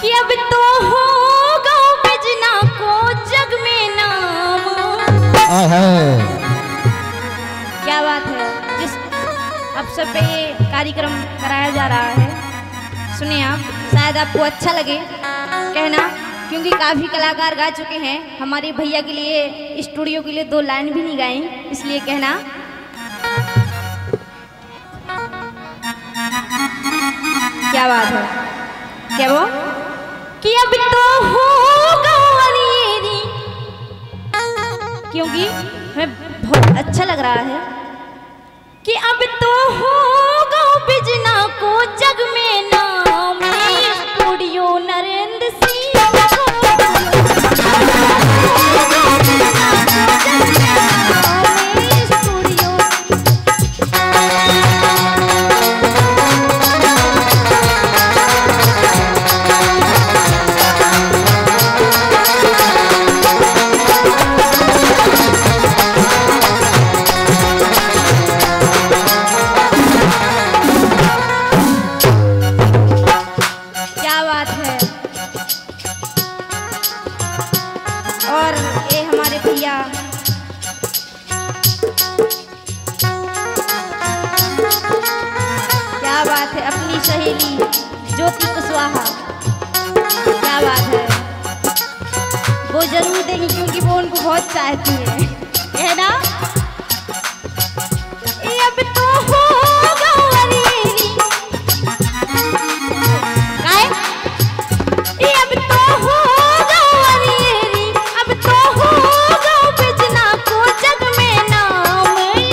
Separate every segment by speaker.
Speaker 1: कि अब तो होगा बिजना को जग में नाम। क्या बात है। जिस अवसर पे ये कार्यक्रम कराया जा रहा है, सुनिए आप, शायद आपको अच्छा लगे कहना, क्योंकि काफ़ी कलाकार गा चुके हैं। हमारे भैया के लिए स्टूडियो के लिए 2 लाइन भी नहीं गाई, इसलिए कहना। क्या बात है। क्या वो कि अब तो होगा अनियरी, क्योंकि हमें बहुत अच्छा लग रहा है कि अब तो होगा बिजना को जग में नाम। स्टूडियो नरेंद्र सिंह अपनी सहेली ज्योति कुशवाहा। क्या बात है। वो जरूर देंगी क्योंकि वो उनको बहुत चाहती है ना। अब तो होगा अनियरी, अब तो होगा अनियरी, अब तो होगा बिजना को जग में नाम।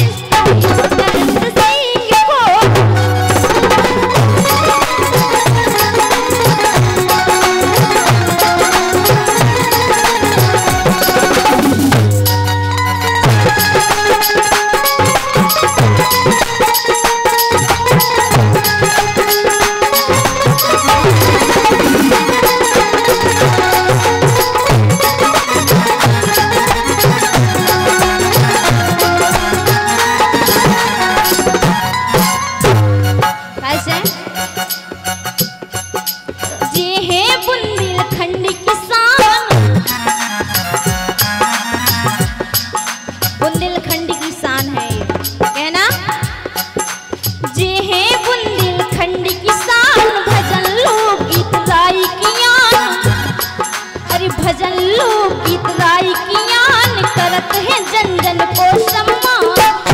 Speaker 1: भजन लोक गीत राई कियान करत है जन जन को सम्मान।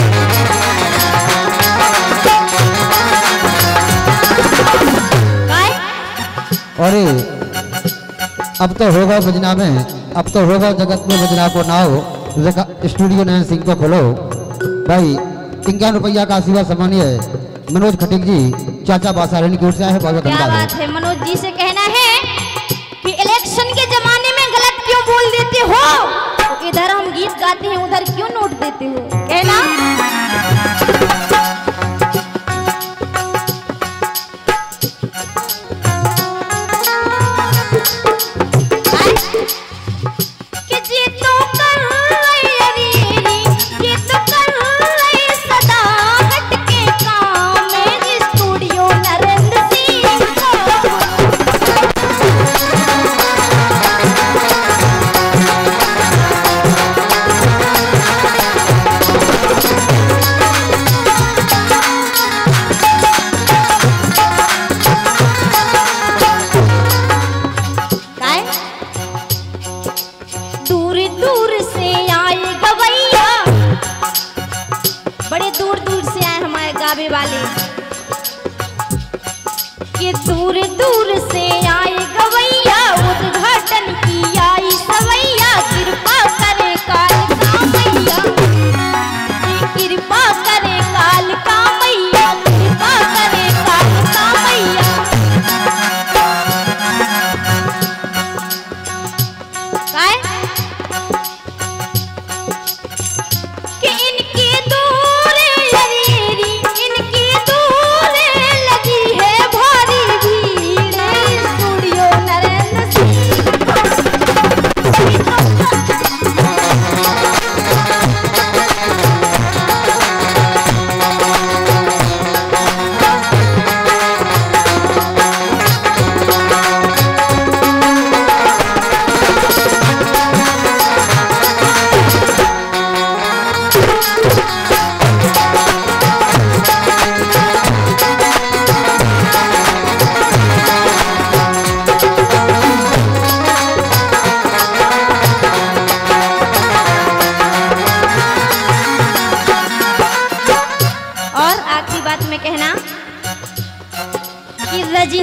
Speaker 2: अरे अब तो होगा बजना में, अब तो होगा जगत में बजना को ना हो। स्टूडियो नयन सिंह को खोलो भाई। 51 रुपया का आशीर्वाद सम्मानीय मनोज खटिक जी, चाचा बासारण की ओर से है। बहुत
Speaker 1: क्या बात है। मनोज जी से कहना है कि इलेक्शन के जमाने में गलत क्यों बोल देते हो, तो इधर हम गीत गाते हैं उधर क्यों नोट देते हो, कहना। वाले ये दूर दूर से आए गवैया, उद्घाटन की आई सवैया। कृपा करे काल का मैया, कृपा करे काल का मैया, कृपा करे काल का मैया। कि इनके दूर लगी है भारी भीड़।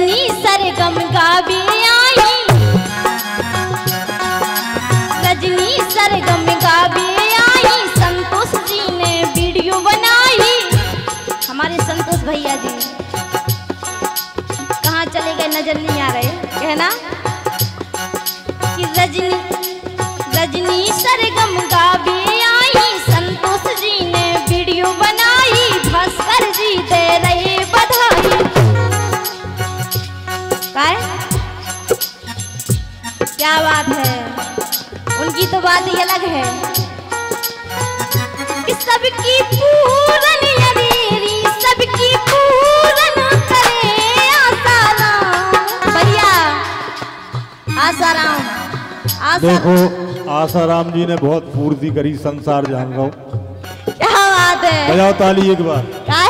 Speaker 1: रजनी सरगम गावे आई, रजनी सरगम गावे आई, संतोष जी ने वीडियो बनाई। हमारे संतोष भैया जी कहाँ चले गए, नजर नहीं आ रहे। कहना कि रजनी सरगम गावे आई, संतोष जी ने वीडियो बनाई, भास्कर जी दे रहे बधाई। क्या बात है, उनकी तो बात ही अलग है कि सबकी पूरन यरेरी, सबकी पूरन करे आसाराम। भैया आसाराम,
Speaker 3: देखो आसाराम जी ने बहुत पूर्ति करी, संसार जान रहा हूँ।
Speaker 1: क्या बात है,
Speaker 3: बजाओ ताली एक बार।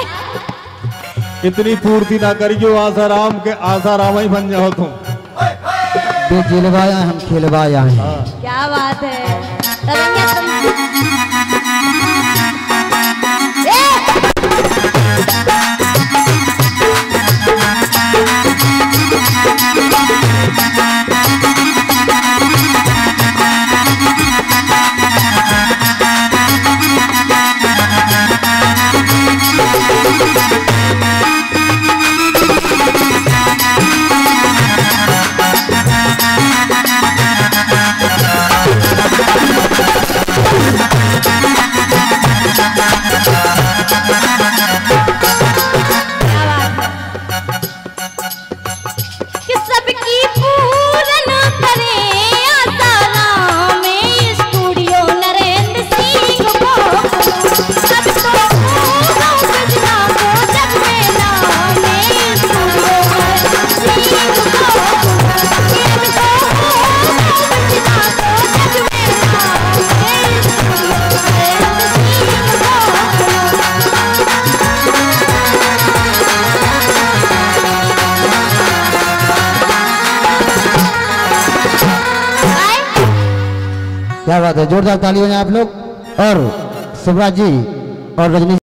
Speaker 3: इतनी पूर्ति ना करी जो आसाराम के आसाराम ही बन जाओ तुम।
Speaker 2: बेजिलवाया हम खेलवाया हैं।
Speaker 1: क्या बात है,
Speaker 2: क्या बात है, जोरदार ताली हो जाए आप लोग। और शिवराज जी और रजनी